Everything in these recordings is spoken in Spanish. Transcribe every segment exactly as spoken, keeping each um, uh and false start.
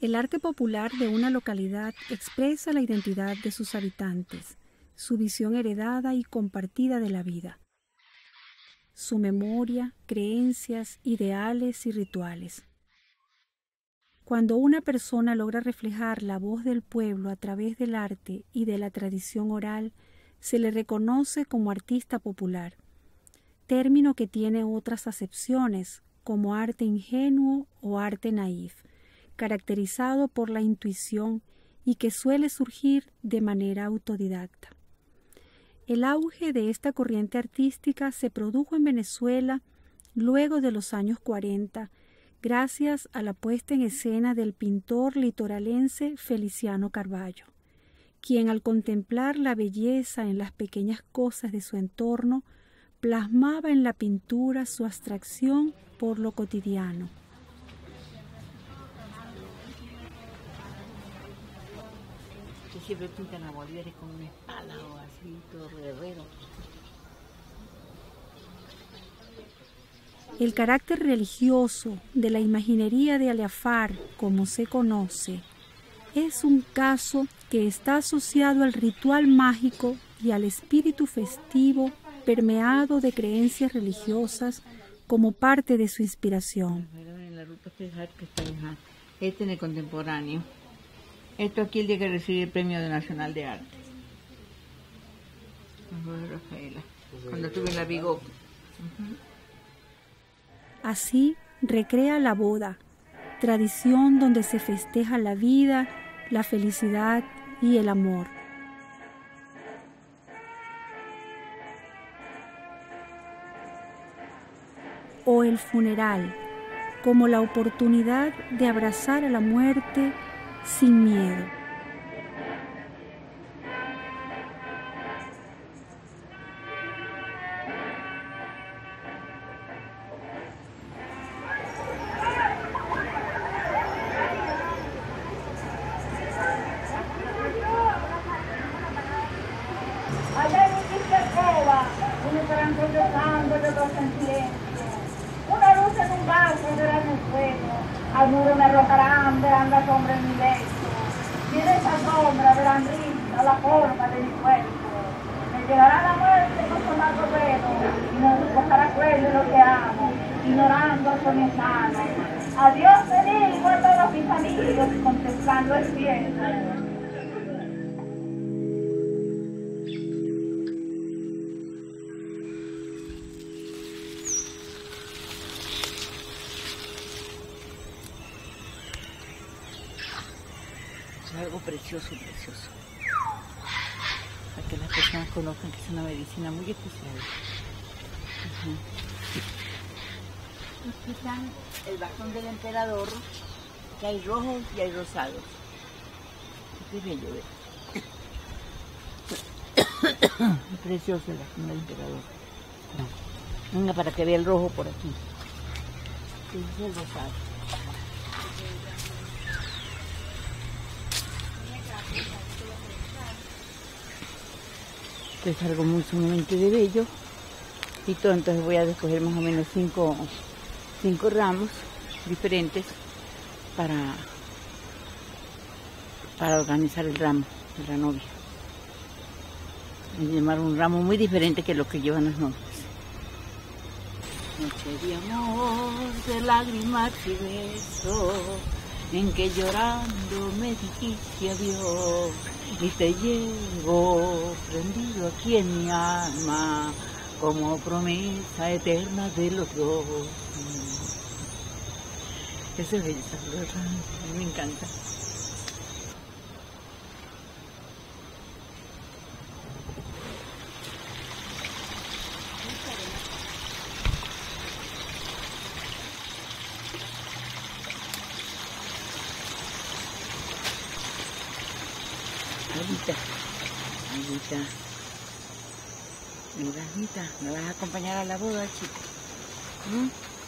El arte popular de una localidad expresa la identidad de sus habitantes, su visión heredada y compartida de la vida, su memoria, creencias, ideales y rituales. Cuando una persona logra reflejar la voz del pueblo a través del arte y de la tradición oral, se le reconoce como artista popular, término que tiene otras acepciones como arte ingenuo o arte naif, caracterizado por la intuición y que suele surgir de manera autodidacta. El auge de esta corriente artística se produjo en Venezuela luego de los años cuarenta, gracias a la puesta en escena del pintor litoralense Feliciano Carballo, quien al contemplar la belleza en las pequeñas cosas de su entorno, plasmaba en la pintura su abstracción por lo cotidiano. Que siempre pintan a Bolívar con una espada o así, todo guerrero. El carácter religioso de la imaginería de Aliafar, como se conoce, es un caso que está asociado al ritual mágico y al espíritu festivo permeado de creencias religiosas como parte de su inspiración. Este en el contemporáneo. Esto aquí el día que recibí el Premio Nacional de Arte. Rafaela, cuando estuve en la Vigo. Uh-huh. Así recrea la boda, tradición donde se festeja la vida, la felicidad y el amor. O el funeral, como la oportunidad de abrazar a la muerte sin miedo. Allá en mi alcoba, un esperanza llorando, yo dos en silencio. Una luz en un vaso llorando en fuego. Al muro me arrojarán, verán la sombra en mi lecho. Y en esa sombra verán risa la forma de mi cuerpo. Me llegará la muerte con su largo velo, y no buscará cuello lo que amo, ignorando su mi mano. Adiós te digo a todos mis amigos, contemplando el cielo. Algo precioso, precioso. Para que las personas conozcan que es una medicina muy especial. Uh-huh. Aquí están el bastón del emperador, que hay rojos y hay rosados. Qué bello, ¿verdad? Es precioso el bastón del emperador. No. Venga, para que vea el rojo por aquí. Este es el rosado. Esto es algo muy sumamente de bello y todo, entonces voy a escoger más o menos cinco, cinco ramos diferentes para, para organizar el ramo de la novia. Voy a llamar un ramo muy diferente que lo que llevan las novias. Noche de amor, de lágrimas y besos, en que llorando me dijiste adiós. Y te llevo prendido aquí en mi alma como promesa eterna de los dos. Eso es belleza, a mí me encanta. Anita, Anita, mira Anita, ¿me vas a acompañar a la boda, chica? ¿Mm?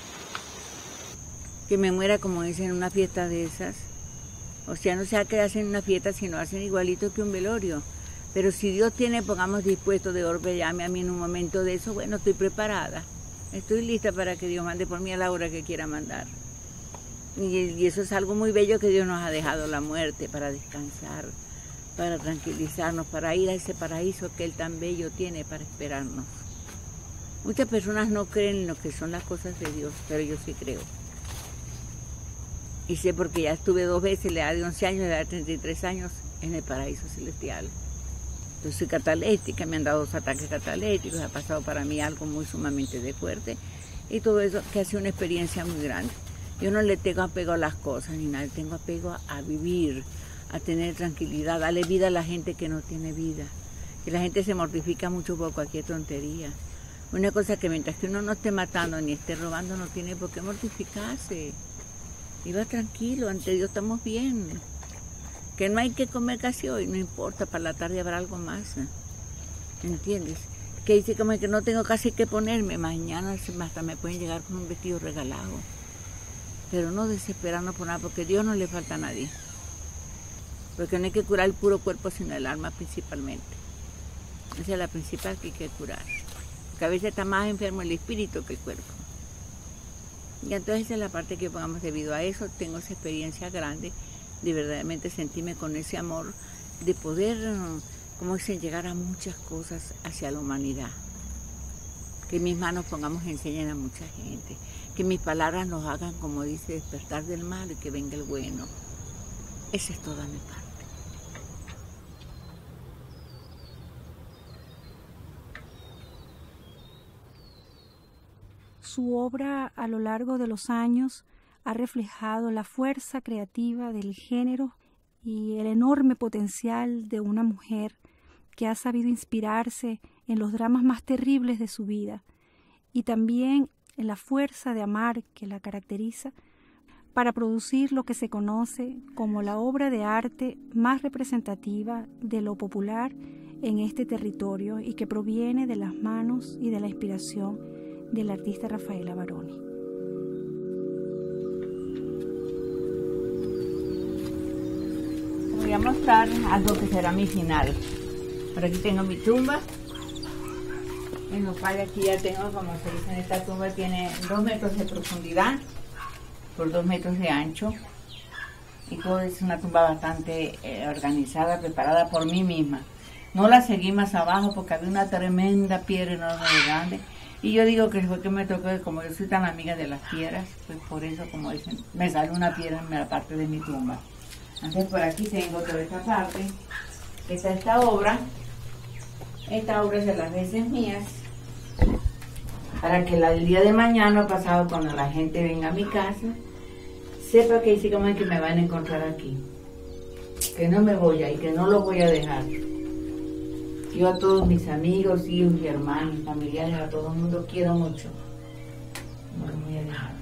Que me muera, como dicen, en una fiesta de esas. O sea, no sea que hacen una fiesta, sino hacen igualito que un velorio. Pero si Dios tiene, pongamos dispuesto de orbe, llame a mí en un momento de eso, bueno, estoy preparada. Estoy lista para que Dios mande por mí a la hora que quiera mandar. Y, y eso es algo muy bello que Dios nos ha dejado, la muerte, para descansar, para tranquilizarnos, para ir a ese paraíso que Él tan bello tiene para esperarnos. Muchas personas no creen en lo que son las cosas de Dios, pero yo sí creo. Y sé porque ya estuve dos veces, la edad de once años y la edad de treinta y tres años, en el paraíso celestial. Yo soy cataléptica, me han dado dos ataques catalépticos, ha pasado para mí algo muy sumamente de fuerte. Y todo eso que ha sido una experiencia muy grande. Yo no le tengo apego a las cosas ni nada, tengo apego a, a vivir, a tener tranquilidad, darle vida a la gente que no tiene vida. Que la gente se mortifica mucho por cualquier tontería. Una cosa que mientras que uno no esté matando ni esté robando, no tiene por qué mortificarse. Y va tranquilo, ante Dios estamos bien. Que no hay que comer casi hoy, no importa, para la tarde habrá algo más. ¿Entiendes? Que dice como que no tengo casi que ponerme, mañana hasta me pueden llegar con un vestido regalado. Pero no desesperarnos por nada, porque a Dios no le falta a nadie. Porque no hay que curar el puro cuerpo, sino el alma principalmente. Esa es la principal que hay que curar. Porque a veces está más enfermo el espíritu que el cuerpo. Y entonces esa es la parte que pongamos debido a eso. Tengo esa experiencia grande de verdaderamente sentirme con ese amor, de poder, como dicen, llegar a muchas cosas hacia la humanidad. Que mis manos pongamos enseñen a mucha gente. Que mis palabras nos hagan, como dice, despertar del mal y que venga el bueno. Esa es toda mi parte. Su obra a lo largo de los años ha reflejado la fuerza creativa del género y el enorme potencial de una mujer que ha sabido inspirarse en los dramas más terribles de su vida y también en la fuerza de amar que la caracteriza para producir lo que se conoce como la obra de arte más representativa de lo popular en este territorio y que proviene de las manos y de la inspiración del artista Rafaela Baroni. Voy a mostrar algo que será mi final. Por aquí tengo mi tumba. En los cuales aquí ya tengo, como se dice en esta tumba, tiene dos metros de profundidad por dos metros de ancho. Y todo es una tumba bastante eh, organizada, preparada por mí misma. No la seguí más abajo porque había una tremenda piedra enorme de grande. Y yo digo que fue que me tocó, como yo soy tan amiga de las piedras, pues por eso, como dicen, me sale una piedra en la parte de mi tumba. Entonces por aquí tengo toda esta parte, esta esta obra. Esta obra es de las veces mías, para que la del día de mañana pasado, cuando la gente venga a mi casa, sepa que dice como es que me van a encontrar aquí. Que no me voy a ir, que no lo voy a dejar. Yo a todos mis amigos, hijos y hermanos, familiares, a todo el mundo quiero mucho. No lo voy a dejar.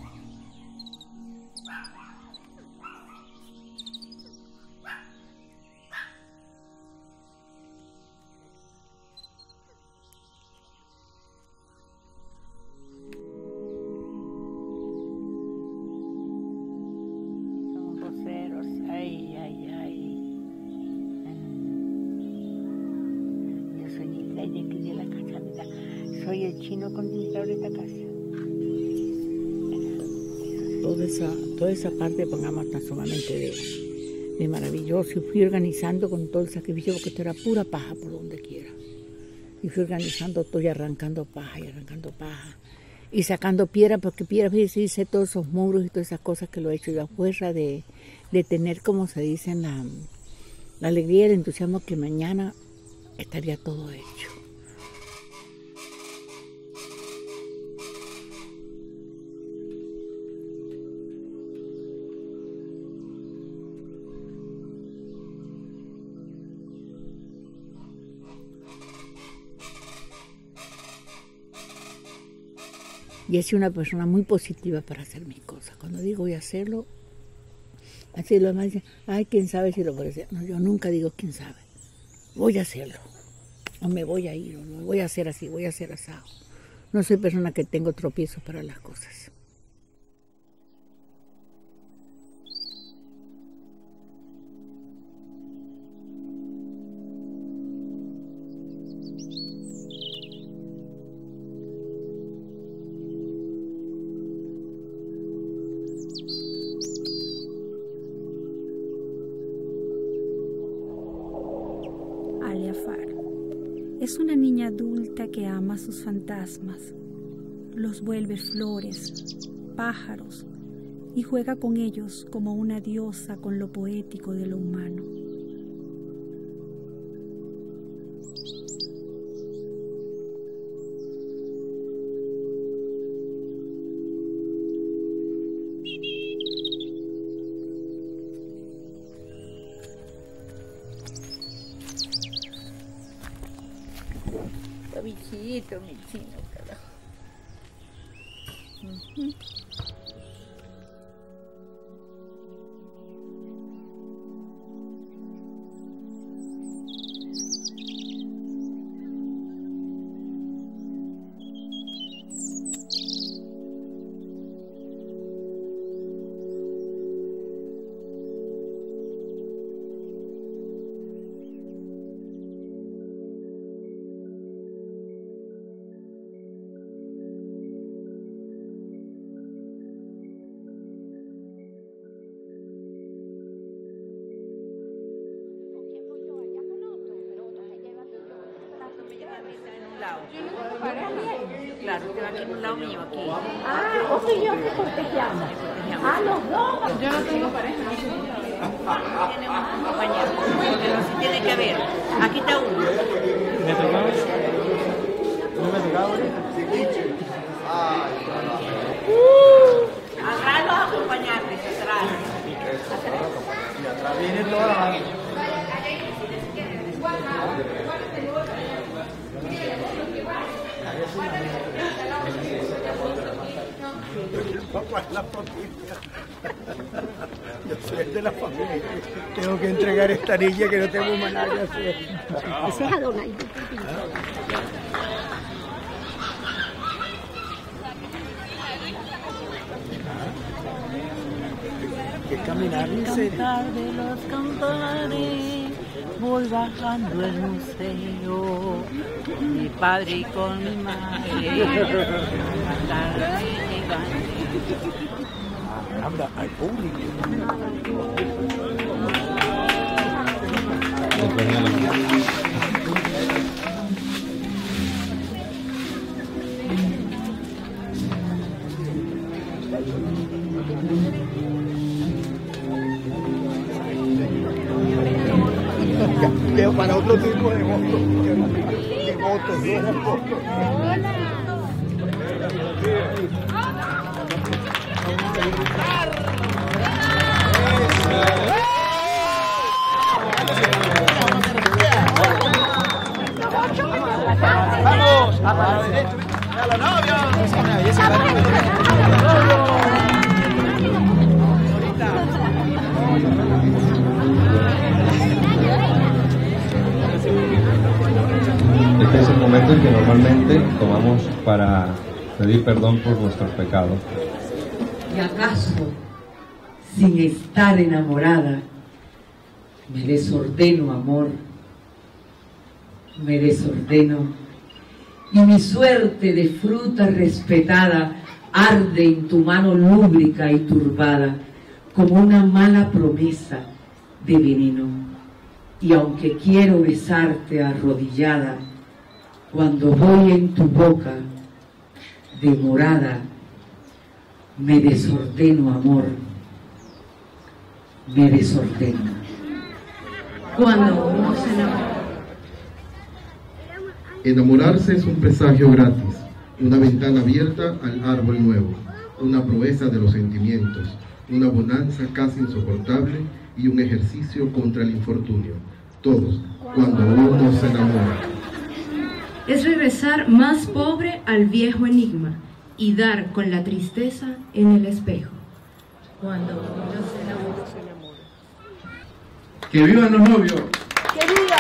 Somos voceros, ay, ay, ay. Soy el chino administrador de esta casa. Toda esa, toda esa parte, pongamos, tan sumamente de, de maravilloso. Y fui organizando con todo el sacrificio, porque esto era pura paja por donde quiera. Y fui organizando todo y arrancando paja y arrancando paja. Y sacando piedra, porque piedra, fíjese, hice todos esos muros y todas esas cosas que lo he hecho yo a fuerza de, de tener, como se dice, la, la alegría y el entusiasmo que mañana estaría todo hecho. Y he sido una persona muy positiva para hacer mis cosas. Cuando digo voy a hacerlo, así los demás dicen, ay, quién sabe si lo voy a hacer. No, yo nunca digo quién sabe. Voy a hacerlo. O me voy a ir, o no voy a hacer así, voy a hacer asado. No soy persona que tengo tropiezos para las cosas. Es una niña adulta que ama sus fantasmas, los vuelve flores, pájaros, y juega con ellos como una diosa con lo poético de lo humano. Bichito, mi chino, carajo. Uh-huh. Claro, te va aquí en un lado mío, aquí. Ah, vos y yo que cortejamos. Ah, los dos. Yo no tengo pareja. Tiene un compañero, porque no se tiene que ver. Aquí está uno. ¿Me tocaba? ¿No me tocaba ahorita? Atrás los acompañantes, atrás. Y atrás viene toda la mano. Papá es la familia. Yo soy el de la familia. Tengo que entregar esta niña que no tengo más nada que hacer. Ese es Adonai. Que caminar en serio. Cantar de los cantares, voy bajando el museo, mi padre y con mi madre, cantar elegante. Habla al público. Veo para otro tipo de votos, de votos, no de votos. Vamos, a la derecha, a la novia. Este es el momento en que normalmente tomamos para pedir perdón por nuestros pecados. ¿Y acaso, sin estar enamorada, me desordeno, amor? Me desordeno, y mi suerte de fruta respetada arde en tu mano lúbrica y turbada, como una mala promesa de veneno. Y aunque quiero besarte arrodillada, cuando voy en tu boca demorada, me desordeno, amor, me desordeno. Cuando uno se enamora. Enamorarse es un presagio gratis, una ventana abierta al árbol nuevo, una proeza de los sentimientos, una bonanza casi insoportable y un ejercicio contra el infortunio. Todos, cuando uno se enamora. Es regresar más pobre al viejo enigma y dar con la tristeza en el espejo. Cuando uno se enamora, se enamora. ¡Que vivan los novios! ¡Que viva!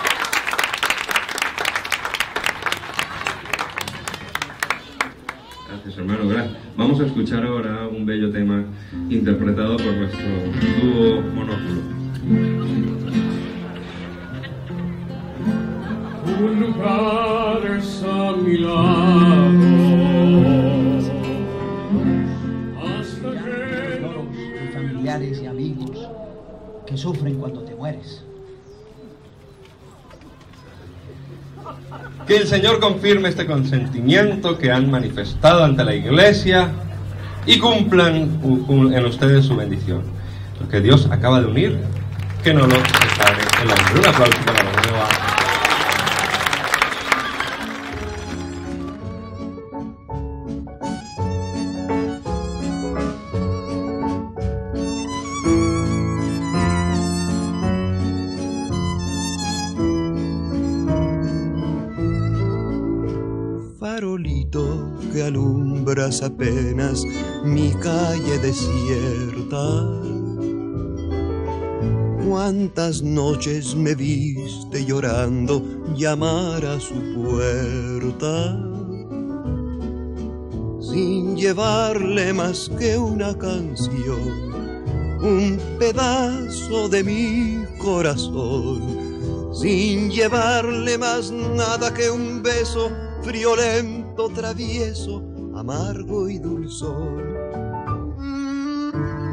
Gracias, hermano, gracias. Vamos a escuchar ahora un bello tema interpretado por nuestro dúo Monóculo. Un padres a mi lado hasta que Tus familiares y amigos que sufren cuando te mueres. Que el Señor confirme este consentimiento que han manifestado ante la Iglesia y cumplan en ustedes su bendición. Lo que Dios acaba de unir, que no lo separe el hombre. Un aplauso para la nueva. Farolito que alumbras apenas mi calle desierta. Cuántas noches me viste llorando llamar a su puerta, sin llevarle más que una canción, un pedazo de mi corazón, sin llevarle más nada que un beso friolento, travieso, amargo y dulzón.